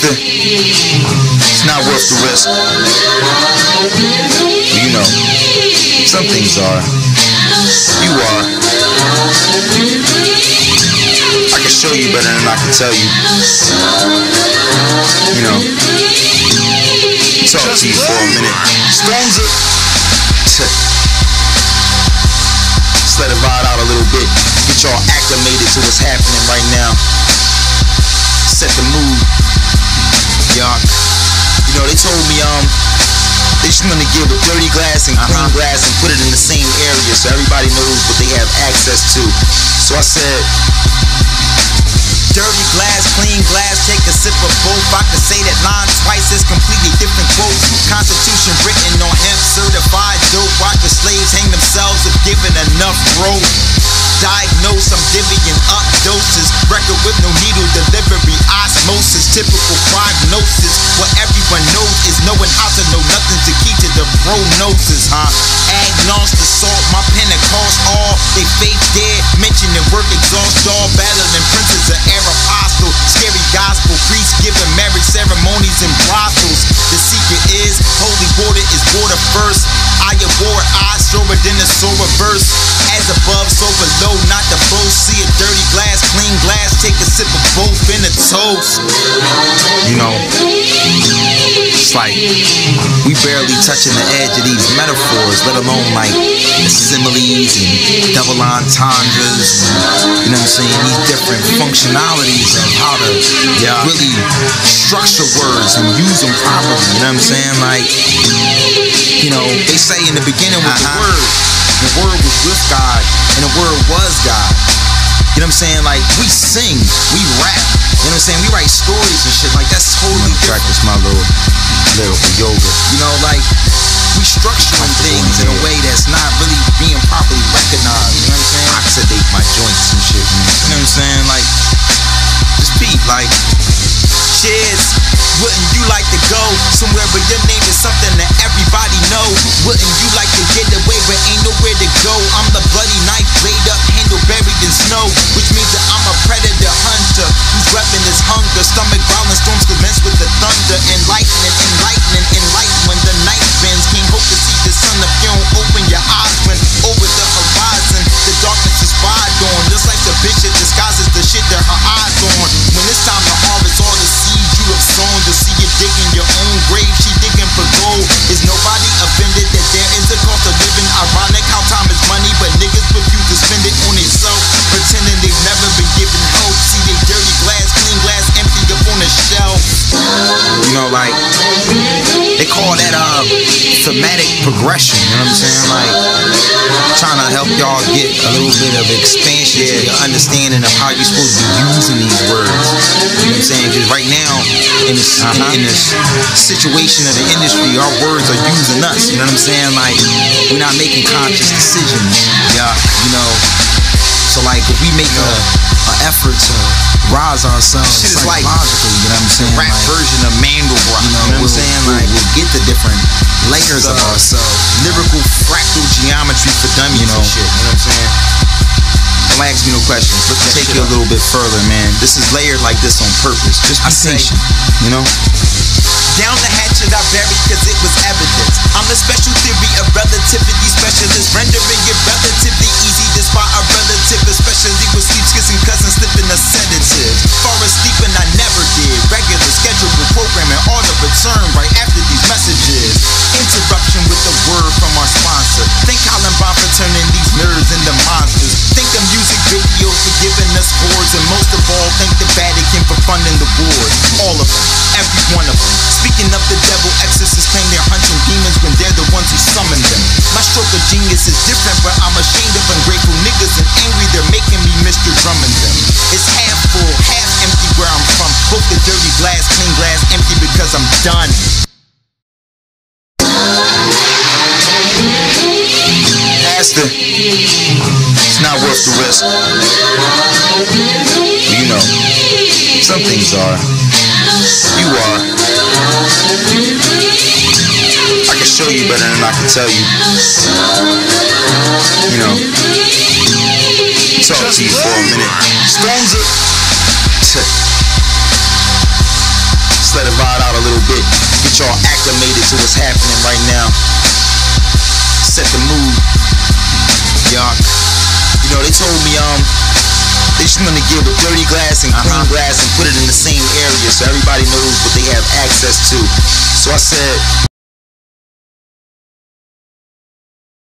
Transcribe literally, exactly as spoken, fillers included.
Master, it's not worth the risk. You know, some things are. You are. I can show you better than I can tell you. You know, talk to you for a minute. Stones it. Just let it ride out a little bit. Get y'all acclimated to what's happening right now. Set the mood. Y'all, you know, they told me um they just want to give a dirty glass and clean uh-huh. glass and put it in the same area so everybody knows what they have access to. So I said, dirty glass, clean glass, take a sip of both. I could say that line twice, it's completely different quotes. Constitution written on hemp, certified dope. Watch the slaves hang themselves if given enough rope. Diagnose, I'm divvying up doses. Record with no needle delivery, osmosis. Typical prognosis. What everyone knows is knowing how to know nothing to keep to the prognosis, huh? Agnostic salt, my Pentecost all. They faith dead, mentioning work exhaust all. Battling princes of air apostle. Scary gospel, priests giving marriage ceremonies and brothels. The secret is, holy water is water first. I abhor eyes, stronger than the solar verse. As above, so below, not the both. See a dirty glass, clean glass, take a sip of both in a toast. You know, it's like we barely touching the edge of these metaphors, let alone like the similes and double entendres, and, you know what I'm saying, these different functionalities of how to yeah. really structure words and use them properly, you know what I'm saying? Like, you know, they say in the beginning was uh-huh. the word, the word was with God, and the word was God. You know what I'm saying? Like, we sing, we rap, you know what I'm saying? We write stories and shit, like, that's totally different. Practice my little lyrical yoga. You know, like, we structuring things in a way that's not really being properly recognized, you know what I'm saying? Oxidate my joints and shit, man. You know what I'm saying? Like, just peep, like, cheers. Wouldn't you like to go somewhere where your name is something that everybody know? Wouldn't you like to get away where ain't nowhere to go? I'm the bloody knife laid up, handle buried in snow, which means that I'm a predator hunter whose weapon is hunger. Stomach growling, storms commence with the thunder. Enlightening, enlightening, enlighten when the night bends. Can't hope to see the sun if you don't open your eyes. When over the horizon, the darkness is wide on. Just like the bitch that disguises the shit that her eyes on. When it's time to harvest all the seeds you have sown, to see you digging your own grave, she digging for gold. Is nobody offended that there is a cost of living? Ironic how time is money, but niggas refuse to spend it on themselves, pretending they've never been given hope. See they dirty glass, clean glass, empty up on the shelf. You know, like, they call that uh thematic progression, you know what I'm saying? Like, trying to help y'all get a little bit of expansion to your understanding of how you're supposed to be using these words. You know what I'm saying? Because right now, in this, uh-huh. in this situation of the industry, our words are using us, you know what I'm saying? Like, we're not making conscious decisions, yeah, you know? So like, if we make a, a effort to rise ourselves shit is like psychologically, you know what I'm saying? Rap like, version of Mandelbrot, you know, you know we'll, what I'm saying? We'll, Like, we'll get the different layers of ourselves. Lyrical fractal geometry for dummies, you know, and shit, you know what I'm saying? Don't ask me no questions. Let's take you a little bit further, man. This is layered like this on purpose. Just be patient, you know? Down the hatchet I buried cause it was evidence. I'm the special theory of relativity specialist, rendering it relatively easy to spot a relative, especially with sleep kissing cousins slipping a sedative. Far as sleeping I never did. Regular scheduled programming, all the return right after these messages. Interruption with the word from our sponsor. Thank Columbine for turning these nerds into monsters. Thank the music videos for giving us chords, and most of all, thank the Vatican for funding the war. All of them, every one of them. Speaking of the devil, exorcists claim they're hunting demons when they're the ones who summon them. My stroke of genius is different, but I'm ashamed of ungrateful niggas and angry they're making me Mister Drummond them. It's half full, half empty where I'm from. Both the dirty glass, clean glass, empty because I'm done. Master, it's not worth the risk. You know, some things are. You are. I can show you better than I can tell you. You know, talk to you for a minute. Stones it. Just let it ride out a little bit. Get y'all acclimated to what's happening right now. Set the mood. Y'all, you know, they told me um they just want to give a dirty glass and clean uh-huh. glass and put it in the same area so everybody knows what they have access to. So I said,